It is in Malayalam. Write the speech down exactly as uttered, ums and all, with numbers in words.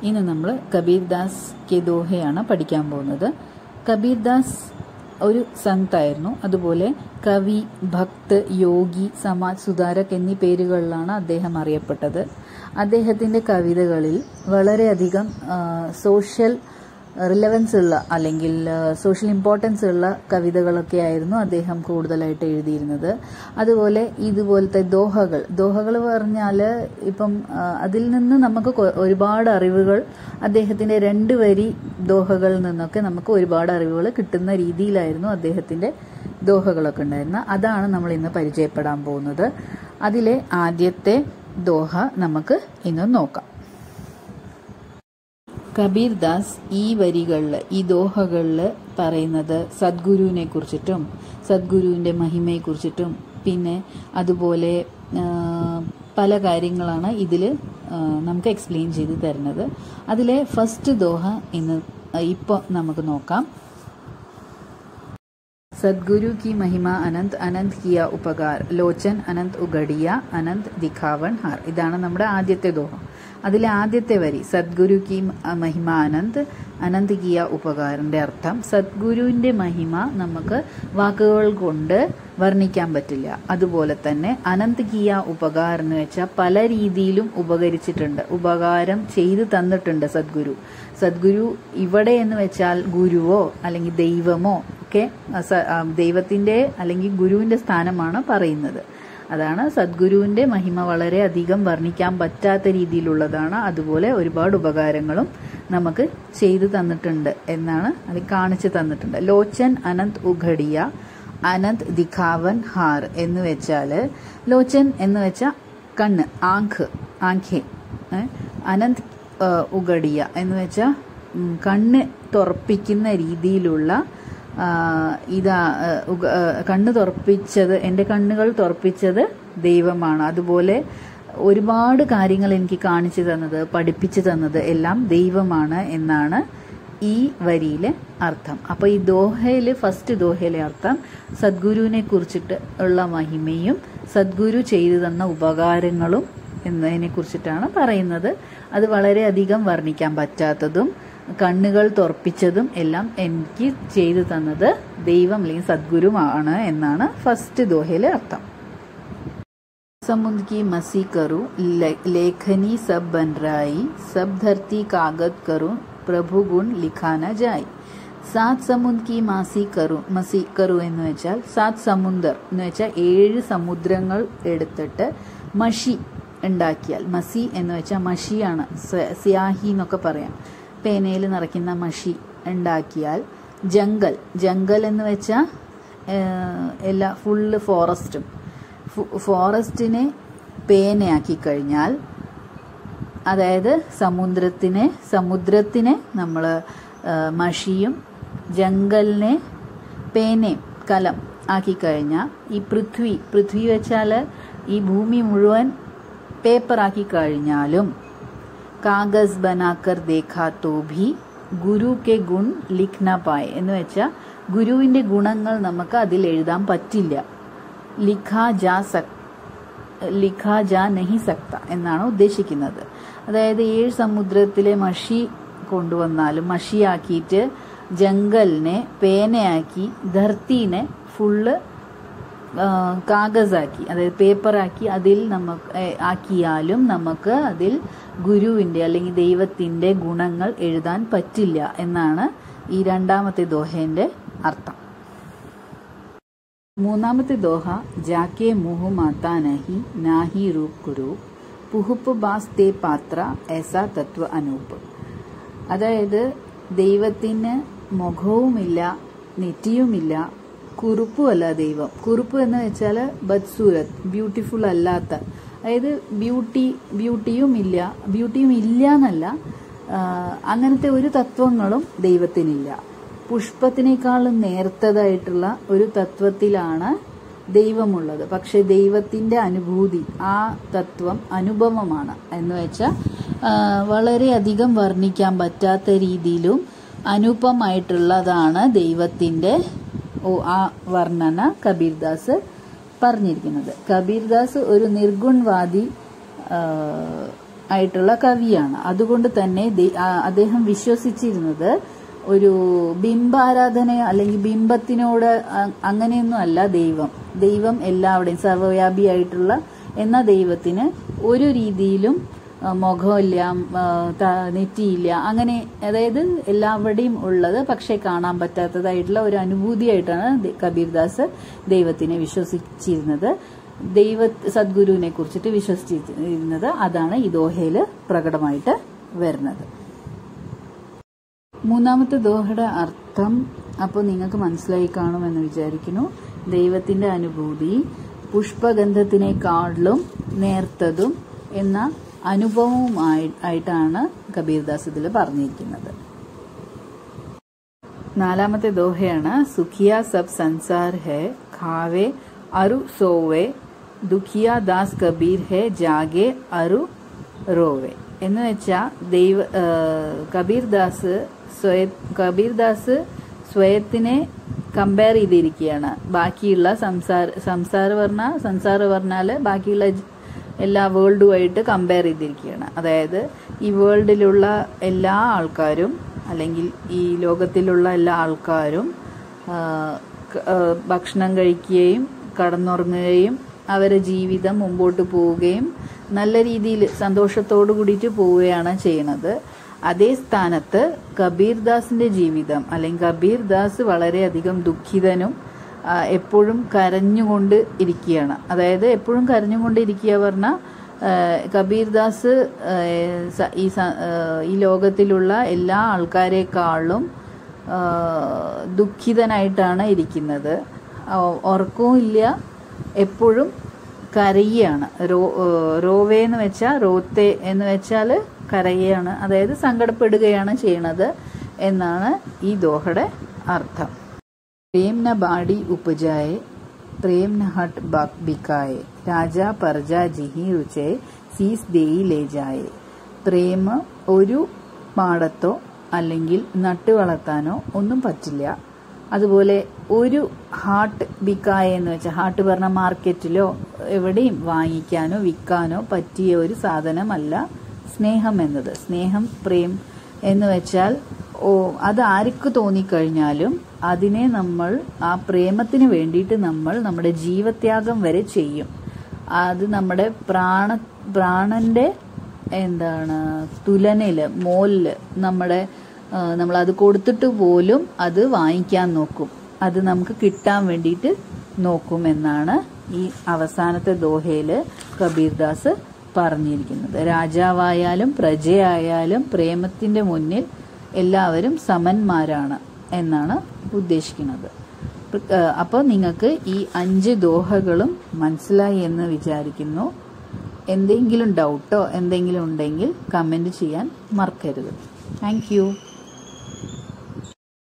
ഇന്ന് നമ്മൾ കബീർദാസ് കെ ദോഹയാണ് പഠിക്കാൻ പോകുന്നത്. കബീർദാസ് ഒരു സന്തായിരുന്നു. അതുപോലെ കവി, ഭക്ത്, യോഗി, സമാജ് സുധാരക് എന്നീ പേരുകളിലാണ് അദ്ദേഹം അറിയപ്പെട്ടത്. അദ്ദേഹത്തിന്റെ കവിതകളിൽ വളരെയധികം സോഷ്യൽ റിലവൻസ് ഉള്ള അല്ലെങ്കിൽ സോഷ്യൽ ഇമ്പോർട്ടൻസ് ഉള്ള കവിതകളൊക്കെ ആയിരുന്നു അദ്ദേഹം കൂടുതലായിട്ട് എഴുതിയിരുന്നത്. അതുപോലെ ഇതുപോലത്തെ ദോഹകൾ ദോഹകൾ പറഞ്ഞാൽ ഇപ്പം അതിൽ നിന്ന് നമുക്ക് ഒരുപാട് അറിവുകൾ, അദ്ദേഹത്തിന്റെ രണ്ട് വരി ദോഹകളിൽ നിന്നൊക്കെ നമുക്ക് ഒരുപാട് അറിവുകൾ കിട്ടുന്ന രീതിയിലായിരുന്നു അദ്ദേഹത്തിന്റെ ദോഹകളൊക്കെ ഉണ്ടായിരുന്നത്. അതാണ് നമ്മൾ ഇന്ന് പരിചയപ്പെടാൻ പോകുന്നത്. അതിലെ ആദ്യത്തെ ദോഹ നമുക്ക് ഇന്ന് നോക്കാം. കബീർദാസ് ഈ വരികളിൽ, ഈ ദോഹകളിൽ പറയുന്നത് സദ്ഗുരുവിനെ കുറിച്ചിട്ടും സദ്ഗുരുവിന്റെ മഹിമയെ കുറിച്ചിട്ടും പിന്നെ അതുപോലെ പല കാര്യങ്ങളാണ് ഇതിൽ നമുക്ക് എക്സ്പ്ലെയിൻ ചെയ്ത് തരുന്നത്. അതിലെ ഫസ്റ്റ് ദോഹ ഇന്ന് ഇപ്പോൾ നമുക്ക് നോക്കാം. സദ്ഗുരു की महिमा अनंत अनंत किया उपकार ലോചൻ അനന്ത് ഉഗടിയ അനന്ത് ദിഖാവൻ ഹാർ. ഇതാണ് നമ്മുടെ ആദ്യത്തെ ദോഹ. അതിലെ ആദ്യത്തെ വരി സദ്ഗുരു की महिमा അനന്ത് അനന്ത് കിയ ഉപകാരന്റെ അർത്ഥം, സദ്ഗുരുവിന്റെ മഹിമ നമുക്ക് വാക്കുകൾ കൊണ്ട് വർണ്ണിക്കാൻ പറ്റില്ല. അതുപോലെ തന്നെ അനന്ത് കിയ ഉപകാരം എന്ന് വെച്ചാൽ പല രീതിയിലും ഉപകരിച്ചിട്ടുണ്ട്, ഉപകാരം ചെയ്തു തന്നിട്ടുണ്ട് സദ്ഗുരു. സദ്ഗുരു ഇവിടെ എന്ന് വെച്ചാൽ ഗുരുവോ അല്ലെങ്കിൽ ദൈവമോ ഒക്കെ, ദൈവത്തിന്റെ അല്ലെങ്കിൽ ഗുരുവിന്റെ സ്ഥാനമാണ് പറയുന്നത്. അതാണ് സദ്ഗുരുവിന്റെ മഹിമ വളരെ അധികം വർണ്ണിക്കാൻ പറ്റാത്ത രീതിയിലുള്ളതാണ്. അതുപോലെ ഒരുപാട് ഉപകാരങ്ങളും നമുക്ക് ചെയ്തു തന്നിട്ടുണ്ട് എന്നാണ് അത് കാണിച്ചു തന്നിട്ടുണ്ട്. ലോചൻ അനന്ത് ഉഘടിയ അനന്ത് ദിഖാവൻ ഹാർ എന്ന് വെച്ചാല്, ലോചൻ എന്ന് വെച്ചാൽ കണ്ണ്, ആങ്ക് ആഖേ, അനന്ത് ഉഘടിയ എന്ന് വെച്ചാൽ കണ്ണ് തുറപ്പിക്കുന്ന രീതിയിലുള്ള ഇതാ കണ്ണ് തുറപ്പിച്ചത്, എൻ്റെ കണ്ണുകൾ തുറപ്പിച്ചത് ദൈവമാണ്. അതുപോലെ ഒരുപാട് കാര്യങ്ങൾ എനിക്ക് കാണിച്ചു തന്നത്, പഠിപ്പിച്ചു തന്നത് എല്ലാം ദൈവമാണ് എന്നാണ് ഈ വരിയിലെ അർത്ഥം. അപ്പൊ ഈ ദോഹയിലെ ഫസ്റ്റ് ദോഹയിലെ അർത്ഥം സദ്ഗുരുവിനെ കുറിച്ചിട്ട് ഉള്ള മഹിമയും സദ്ഗുരു ചെയ്തു തന്ന ഉപകാരങ്ങളും എന്നതിനെ കുറിച്ചിട്ടാണ് പറയുന്നത്. അത് വളരെയധികം വർണ്ണിക്കാൻ പറ്റാത്തതും കണ്ണുകൾ തുറപ്പിച്ചതും എല്ലാം എനിക്ക് ചെയ്തു തന്നത് ദൈവം അല്ലെങ്കിൽ സദ്ഗുരുവാണ് എന്നാണ് ഫസ്റ്റ് ദോഹയിലെ അർത്ഥം. समुद्र की मसी करूं लेखनी सब बन राई सब धरती कागज करूं प्रभु गुण लिखा न जाए. സാത് സമുദ്ര കി മാസി കരു മസി കരു എന്ന് വെച്ചാൽ സാത് സമുദ്ർ എന്ന് വെച്ചാൽ ഏഴ് സമുദ്രങ്ങൾ എടുത്തിട്ട് മഷി ഉണ്ടാക്കിയാൽ, മസി എന്ന് വെച്ചാൽ മഷിയാണ്, സിയാഹി എന്നൊക്കെ പറയാം, പേനയിൽ നിറയ്ക്കുന്ന മഷി ഉണ്ടാക്കിയാൽ, ജംഗൽ ജംഗൽ എന്ന് വെച്ചാൽ എല്ലാ ഫുള്ള് ഫോറസ്റ്റും, ഫോറസ്റ്റിനെ പേനയാക്കി കഴിഞ്ഞാൽ, അതായത് സമുദ്രത്തിനെ സമുദ്രത്തിനെ നമ്മൾ മഷിയും ജംഗലിനെ പേനയും കലം ആക്കി കഴിഞ്ഞാൽ, ഈ പൃഥ്വി പൃഥ്വി വെച്ചാൽ ഈ ഭൂമി മുഴുവൻ പേപ്പറാക്കി കഴിഞ്ഞാലും, കാഗസ് ബനാക്കർ ദേഖാ തോ ഭി ഗുരു കെ ഗുൺ ലിഖ്ന പായ് എന്ന് വെച്ചാൽ ഗുരുവിന്റെ ഗുണങ്ങൾ നമുക്ക് അതിൽ എഴുതാൻ പറ്റില്ല. ലിഖാ ജാ സക് ലിഖാ ജാ നഹി സക്ത എന്നാണ് ഉദ്ദേശിക്കുന്നത്. അതായത് ഏഴ് സമുദ്രത്തിലെ മഷി കൊണ്ടുവന്നാലും മഷിയാക്കിയിട്ട് ജംഗലിനെ പേനയാക്കി ധർത്തീനെ ഫുള്ള് കാഗസാക്കി, അതായത് പേപ്പറാക്കി അതിൽ നമുക്ക് ആക്കിയാലും നമുക്ക് അതിൽ ഗുരുവിന്റെ അല്ലെങ്കിൽ ദൈവത്തിന്റെ ഗുണങ്ങൾ എഴുതാൻ പറ്റില്ല എന്നാണ് ഈ രണ്ടാമത്തെ ദോഹേന്റെ അർത്ഥം. മൂന്നാമത്തെ ദോഹ ജാക്കെ മുഹു മാതാ നഹി നാഹി രൂപ് കുരു പുഹുപ്പ് ബാസ് തേ പാത്ര ഏസാ തത്വ അനൂപ്. അതായത് ദൈവത്തിന് മുഖവുമില്ല നെറ്റിയുമില്ല, കുറുപ്പുമല്ല ദൈവം. കുറുപ്പ് എന്ന് വെച്ചാൽ ബദ്സൂരത്ത്, ബ്യൂട്ടിഫുൾ അല്ലാത്ത, അതായത് ബ്യൂട്ടി ബ്യൂട്ടിയും ഇല്ല ബ്യൂട്ടിയും ഇല്ല എന്നല്ല, അങ്ങനത്തെ ഒരു തത്വങ്ങളും ദൈവത്തിനില്ല. പുഷ്പത്തിനേക്കാളും നേർത്തതായിട്ടുള്ള ഒരു തത്വത്തിലാണ് ദൈവമുള്ളത്. പക്ഷെ ദൈവത്തിന്റെ അനുഭൂതി, ആ തത്വം അനുഭവമാണ് എന്ന് വെച്ചാൽ വളരെയധികം വർണ്ണിക്കാൻ പറ്റാത്ത രീതിയിലും അനുപമായിട്ടുള്ളതാണ് ദൈവത്തിന്റെ ആ വർണ്ണന കബീർദാസ് പറഞ്ഞിരിക്കുന്നത്. കബീർദാസ് ഒരു നിർഗുൺവാദി ആയിട്ടുള്ള കവിയാണ്. അതുകൊണ്ട് തന്നെ അദ്ദേഹം വിശ്വസിച്ചിരുന്നത് ഒരു ബിംബാരാധന അല്ലെങ്കിൽ ബിംബത്തിനോട് അങ്ങനെയൊന്നും അല്ല ദൈവം. ദൈവം എല്ലാവരുടെയും സർവ്വവ്യാപിയായിട്ടുള്ള എന്ന ദൈവത്തിന് ഒരു രീതിയിലും മുഖമില്ല, നെറ്റിയില്ല, അങ്ങനെ അതായത് എല്ലാവരുടെയും ഉള്ളത് പക്ഷെ കാണാൻ പറ്റാത്തതായിട്ടുള്ള ഒരു അനുഭൂതിയായിട്ടാണ് കബീർദാസ് ദൈവത്തിനെ വിശ്വസിച്ചിരുന്നത്. ദൈവ സദ്ഗുരുവിനെ കുറിച്ചിട്ട് വിശ്വസിച്ചിരുന്നത്. അതാണ് ഈ ദോഹയില് പ്രകടമായിട്ട് വരുന്നത്. മൂന്നാമത്തെ ദോഹയുടെ അർത്ഥം അപ്പോൾ നിങ്ങൾക്ക് മനസ്സിലായി കാണുമെന്ന് വിചാരിക്കുന്നു. ദൈവത്തിന്റെ അനുഭൂതി പുഷ്പഗന്ധത്തിനേക്കാളും നേർത്തതും എന്ന അനുഭവവുമായി ആയിട്ടാണ് കബീർദാസ് ഇതിൽ പറഞ്ഞിരിക്കുന്നത്. നാലാമത്തെ ദോഹയാണ് സുഖിയ സബ് സൻസാർ ഹെ ഖാവെ അരു സോവെ ദുഖിയ ദാസ് കബീർ ഹെ ജാഗെ അരു റോവെ എന്ന് വെച്ചാൽ ദൈവ കബീർദാസ് സ്വയ കബീർദാസ് സ്വയത്തിനെ കമ്പയർ ചെയ്തിരിക്കുകയാണ് ബാക്കിയുള്ള സംസാര സംസാര പറഞ്ഞ സംസാര പറഞ്ഞാൽ ബാക്കിയുള്ള എല്ലാ വേൾഡുമായിട്ട് കമ്പയർ ചെയ്തിരിക്കുകയാണ്. അതായത് ഈ വേൾഡിലുള്ള എല്ലാ ആൾക്കാരും അല്ലെങ്കിൽ ഈ ലോകത്തിലുള്ള എല്ലാ ആൾക്കാരും ഭക്ഷണം കഴിക്കുകയും കടന്നുറങ്ങുകയും അവരുടെ ജീവിതം മുമ്പോട്ട് പോവുകയും നല്ല രീതിയിൽ സന്തോഷത്തോടു കൂടിയിട്ട് പോവുകയാണ് ചെയ്യുന്നത്. അതേ സ്ഥാനത്ത് കബീർദാസിന്റെ ജീവിതം അല്ലെങ്കിൽ കബീർദാസ് വളരെയധികം ദുഃഖിതനും എപ്പോഴും കരഞ്ഞുകൊണ്ട് ഇരിക്കുകയാണ്. അതായത് എപ്പോഴും കരഞ്ഞുകൊണ്ട് ഇരിക്കുക പറഞ്ഞാൽ കബീർദാസ് ഈ ഈ ലോകത്തിലുള്ള എല്ലാ ആൾക്കാരെക്കാളും ദുഃഖിതനായിട്ടാണ് ഇരിക്കുന്നത്. ഉറക്കവും ഇല്ല, എപ്പോഴും കരയുകയാണ്. റോ റോവേ എന്ന് വെച്ചാൽ റോത്തെ എന്ന് വെച്ചാൽ കരയുകയാണ്, അതായത് സങ്കടപ്പെടുകയാണ് ചെയ്യണത് എന്നാണ് ഈ ദോഹയുടെ അർത്ഥം. പ്രേം ന ബാടി ഉപജായെ പ്രേം ന ഹട്ട് ബിക്കായെ രാജാ പർജാ ജിഹി രുചേ സീസ് ദേയി ലേജായെ. പ്രേമ ഒരു പാടത്തോ അല്ലെങ്കിൽ നട്ടു വളർത്താനോ ഒന്നും പറ്റില്ല. അതുപോലെ ഒരു ഹാട്ട് ബിക്കായ എന്ന് വെച്ചാൽ ഹാട്ട് പറഞ്ഞ മാർക്കറ്റിലോ എവിടെയും വാങ്ങിക്കാനോ വിൽക്കാനോ പറ്റിയ ഒരു സാധനമല്ല സ്നേഹം എന്നത്. സ്നേഹം പ്രേം എന്ന് വെച്ചാൽ ഓ അത് ആർക്ക് തോന്നിക്കഴിഞ്ഞാലും അതിനെ നമ്മൾ ആ പ്രേമത്തിന് വേണ്ടിയിട്ട് നമ്മൾ നമ്മുടെ ജീവത്യാഗം വരെ ചെയ്യും. അത് നമ്മുടെ പ്രാണ പ്രാണന്റെ എന്താണ് തുലനയില് മോലില് നമ്മുടെ നമ്മൾ അത് കൊടുത്തിട്ട് പോലും അത് വാങ്ങിക്കാൻ നോക്കും, അത് നമുക്ക് കിട്ടാൻ വേണ്ടിയിട്ട് നോക്കും എന്നാണ് ഈ അവസാനത്തെ ദോഹയില് കബീർദാസ് പറഞ്ഞിരിക്കുന്നത്. രാജാവായാലും പ്രജയായാലും പ്രേമത്തിന്റെ മുന്നിൽ എല്ലാവരും സമന്മാരാണ് എന്നാണ് ഉദ്ദേശിക്കുന്നത്. അപ്പോൾ നിങ്ങൾക്ക് ഈ അഞ്ച് ദോഹകളും മനസ്സിലായി എന്ന് വിചാരിക്കുന്നു. എന്തെങ്കിലും ഡൗട്ടോ എന്തെങ്കിലും ഉണ്ടെങ്കിൽ കമന്റ് ചെയ്യാൻ മറക്കരുത്. Thank U.